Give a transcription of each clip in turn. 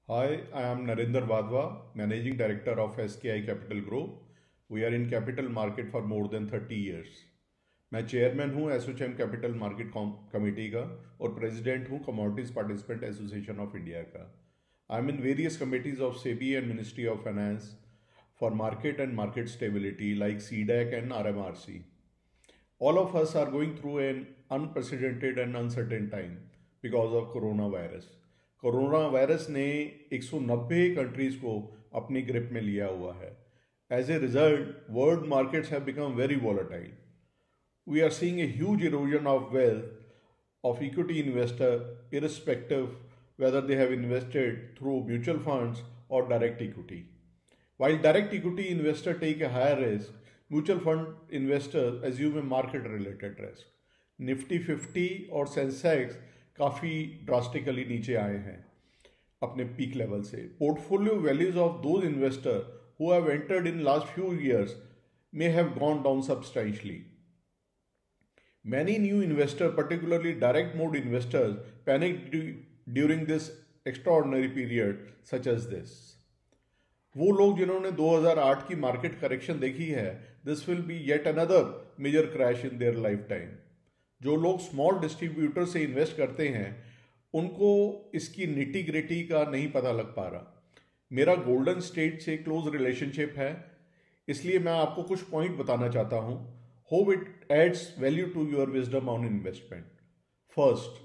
Hi, I am Narendra Vadwa, Managing Director of SKI Capital Group. We are in capital market for more than 30 years. मैं chairman हूँ ASSOCHAM capital market committee का और president हूँ commodities participant association of India का. I am in various committees of SEBI and ministry of finance for market and market stability like CDAC and RMRC. All of us are going through an unprecedented and uncertain time because of coronavirus. Corona virus ने 190 countries को अपनी grip में लिया हुआ है. As a result world markets have become very volatile. We are seeing a huge erosion of wealth of equity investor irrespective whether they have invested through mutual funds or direct equity. While direct equity investors take a higher risk, mutual fund investors assume a market related risk. Nifty 50 और Sensex काफ़ी drastically नीचे आए हैं अपने peak level से. Portfolio values of those investor who have entered in last few years may have gone down substantially. Many new investors, particularly direct mode investors, panicked during this extraordinary period such as this. वो लोग जिन्होंने 2008 की market correction देखी है, this will be yet another major crash in their life time. जो लोग small distributor से invest करते हैं उनको इसकी निटी ग्रिटी का नहीं पता लग पा रहा. मेरा गोल्डन स्टेट से क्लोज रिलेशनशिप है, इसलिए मैं आपको कुछ पॉइंट बताना चाहता हूं. Hope it adds value to your wisdom on investment. First,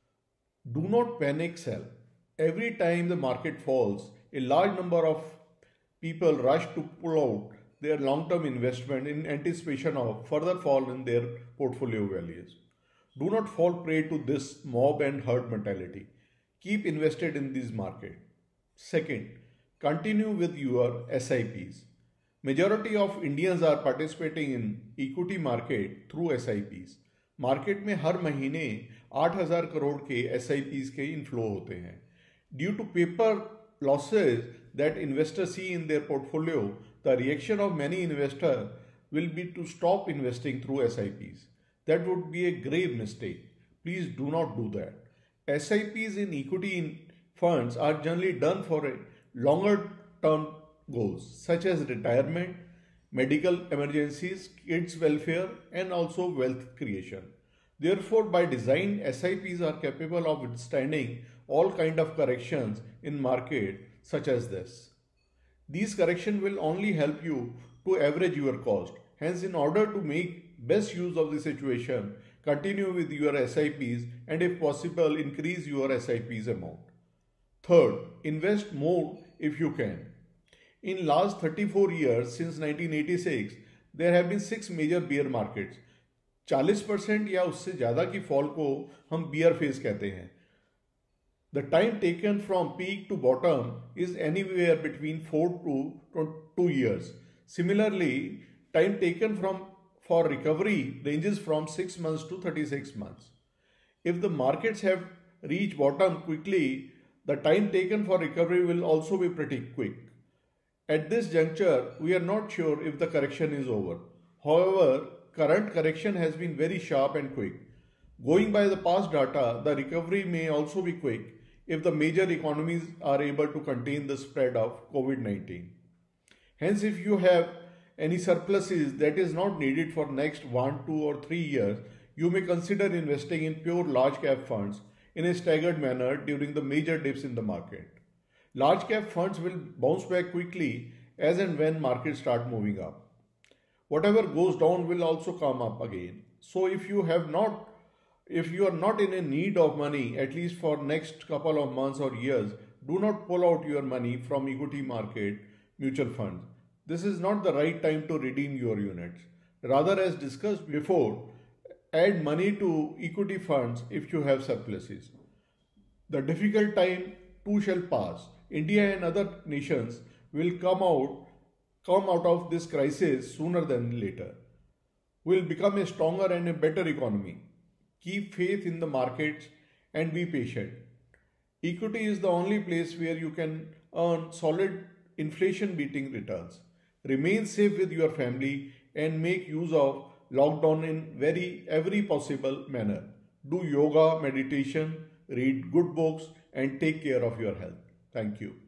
do not panic sell. Every time the market falls a large number of people rush to pull out their long-term investment in anticipation of further fall in their portfolio values. Do not fall prey to this mob and herd mentality. Keep invested in this market. Second, continue with your SIPs. Majority of Indians are participating in equity market through SIPs. Market में हर महीने 8,000 करोड़ के SIPs के inflow होते हैं. Due to paper losses that investors see in their portfolio, the reaction of many investors will be to stop investing through SIPs. That would be a grave mistake. Please do not do that. SIPs in equity funds are generally done for a longer term goals such as retirement, medical emergencies, kids welfare and also wealth creation. Therefore, by design, SIPs are capable of withstanding all kind of corrections in market such as this. These corrections will only help you to average your cost. Hence, in order to make best use of the situation, continue with your SIPs and if possible, increase your SIPs amount. Third, invest more if you can. In last 34 years since 1986, there have been 6 major bear markets. 40% या उससे ज़्यादा की fall को हम beer phase कहते हैं. The time taken from peak to bottom is anywhere between 4 to 2 years. Similarly, time taken for recovery ranges from 6 months to 36 months. If the markets have reached bottom quickly, the time taken for recovery will also be pretty quick. At this juncture, we are not sure if the correction is over. However, current correction has been very sharp and quick. Going by the past data, the recovery may also be quick if the major economies are able to contain the spread of COVID-19. Hence, if you have any surpluses that is not needed for next 1, 2 or 3 years, you may consider investing in pure large cap funds in a staggered manner during the major dips in the market. Large cap funds will bounce back quickly as and when markets start moving up. Whatever goes down will also come up again. So if you are not in a need of money, at least for next couple of months or years, do not pull out your money from equity market mutual funds. This is not the right time to redeem your units. Rather, as discussed before, add money to equity funds if you have surpluses. The difficult time too shall pass. India and other nations will come out of this crisis sooner than later. Will become a stronger and a better economy. Keep faith in the markets and be patient. Equity is the only place where you can earn solid inflation beating returns. Remain safe with your family and make use of lockdown in every possible manner. Do yoga, meditation, read good books and take care of your health. Thank you.